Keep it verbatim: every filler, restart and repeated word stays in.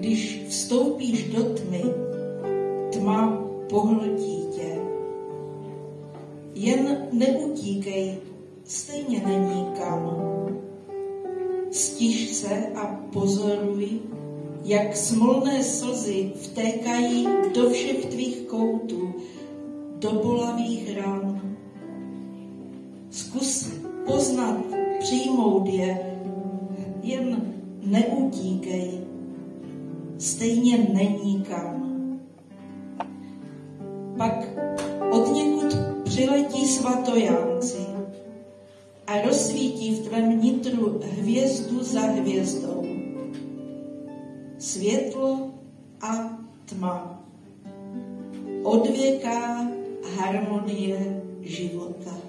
Když vstoupíš do tmy, tma pohltí tě. Jen neutíkej, stejně není kam. Stiž se a pozoruj, jak smolné slzy vtékají do všech tvých koutů, do bolavých ran. Zkus poznat, přijmout je, jen neutíkej, stejně není kam. Pak odněkud přiletí svatojánci a rozsvítí v tvém nitru hvězdu za hvězdou. Světlo a tma, odvěká harmonie života.